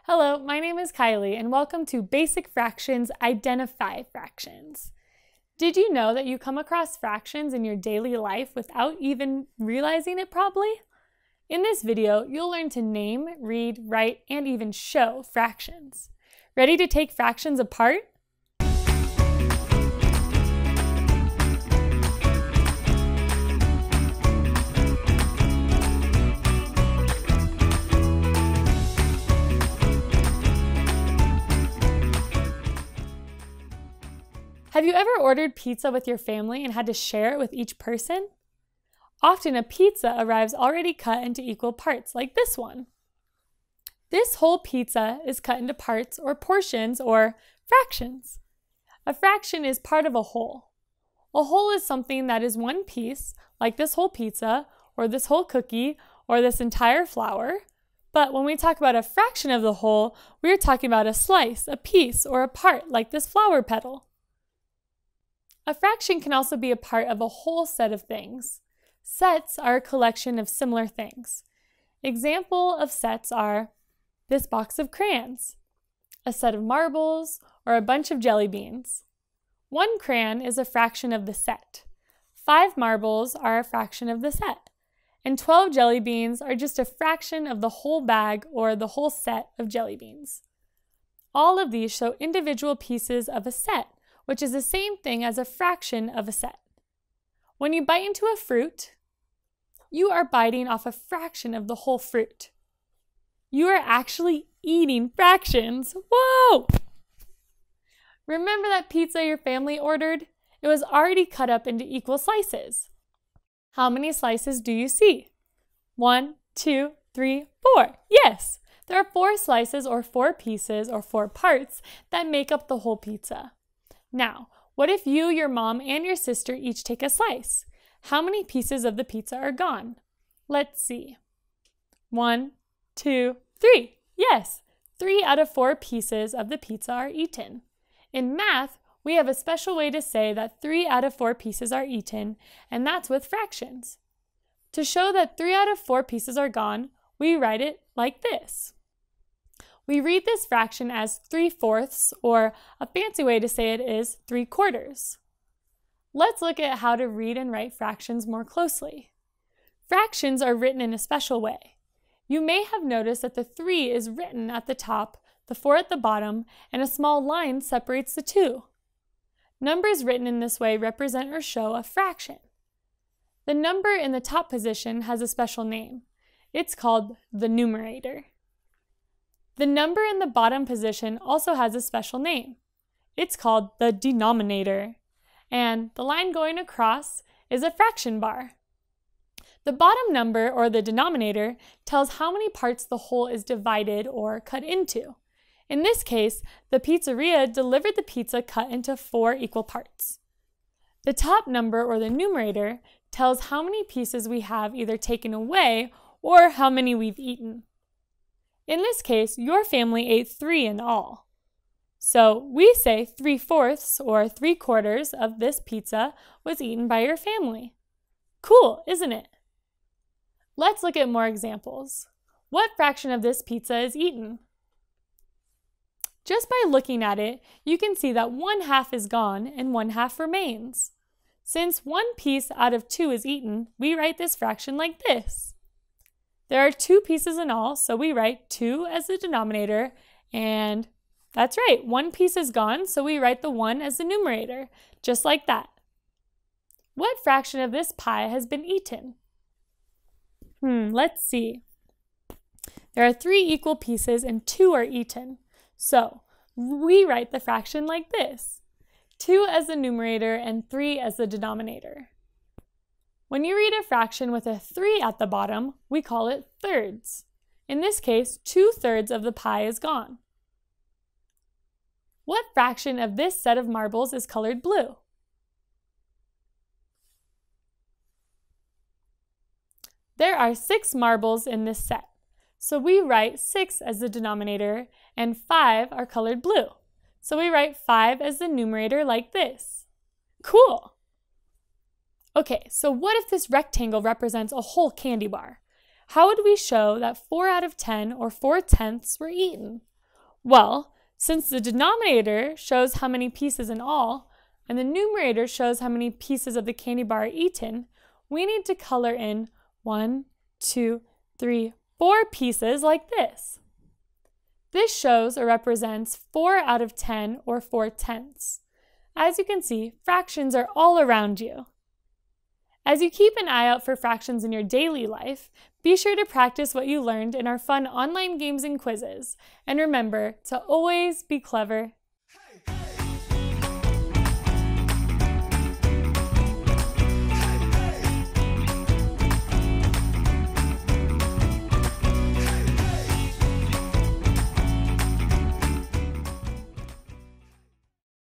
Hello, my name is Kylie, and welcome to Basic Fractions Identify Fractions. Did you know that you come across fractions in your daily life without even realizing it probably? In this video, you'll learn to name, read, write, and even show fractions. Ready to take fractions apart? Have you ever ordered pizza with your family and had to share it with each person? Often a pizza arrives already cut into equal parts, like this one. This whole pizza is cut into parts or portions or fractions. A fraction is part of a whole. A whole is something that is one piece, like this whole pizza, or this whole cookie, or this entire flour. But when we talk about a fraction of the whole, we're talking about a slice, a piece, or a part, like this flower petal. A fraction can also be a part of a whole set of things. Sets are a collection of similar things. Example of sets are this box of crayons, a set of marbles, or a bunch of jelly beans. One crayon is a fraction of the set. 5 marbles are a fraction of the set. And 12 jelly beans are just a fraction of the whole bag or the whole set of jelly beans. All of these show individual pieces of a set, which is the same thing as a fraction of a set. When you bite into a fruit, you are biting off a fraction of the whole fruit. You are actually eating fractions. Whoa! Remember that pizza your family ordered? It was already cut up into equal slices. How many slices do you see? 1, 2, 3, 4. Yes, there are 4 slices or 4 pieces or 4 parts that make up the whole pizza. Now, what if you, your mom, and your sister each take a slice? How many pieces of the pizza are gone? Let's see. 1, 2, 3. Yes, 3 out of 4 pieces of the pizza are eaten. In math, we have a special way to say that 3 out of 4 pieces are eaten, and that's with fractions. To show that 3 out of 4 pieces are gone, we write it like this. We read this fraction as 3/4, or a fancy way to say it is 3/4. Let's look at how to read and write fractions more closely. Fractions are written in a special way. You may have noticed that the 3 is written at the top, the 4 at the bottom, and a small line separates the two. Numbers written in this way represent or show a fraction. The number in the top position has a special name. It's called the numerator. The number in the bottom position also has a special name. It's called the denominator, and the line going across is a fraction bar. The bottom number, or the denominator, tells how many parts the whole is divided or cut into. In this case, the pizzeria delivered the pizza cut into 4 equal parts. The top number, or the numerator, tells how many pieces we have either taken away or how many we've eaten. In this case, your family ate 3 in all. So we say 3/4 or 3/4 of this pizza was eaten by your family. Cool, isn't it? Let's look at more examples. What fraction of this pizza is eaten? Just by looking at it, you can see that 1/2 is gone and 1/2 remains. Since 1 piece out of 2 is eaten, we write this fraction like this. There are 2 pieces in all, so we write 2 as the denominator, and that's right, 1 piece is gone, so we write the 1 as the numerator, just like that. What fraction of this pie has been eaten? Let's see. There are 3 equal pieces and 2 are eaten, so we write the fraction like this. 2 as the numerator and 3 as the denominator. When you read a fraction with a 3 at the bottom, we call it thirds. In this case, 2/3 of the pie is gone. What fraction of this set of marbles is colored blue? There are 6 marbles in this set, so we write 6 as the denominator and 5 are colored blue. So we write 5 as the numerator like this. Cool! Okay, so what if this rectangle represents a whole candy bar? How would we show that 4 out of 10 or 4/10 were eaten? Well, since the denominator shows how many pieces in all, and the numerator shows how many pieces of the candy bar are eaten, we need to color in 1, 2, 3, 4 pieces like this. This shows or represents 4 out of 10 or 4/10. As you can see, fractions are all around you. As you keep an eye out for fractions in your daily life, be sure to practice what you learned in our fun online games and quizzes. And remember to always be clever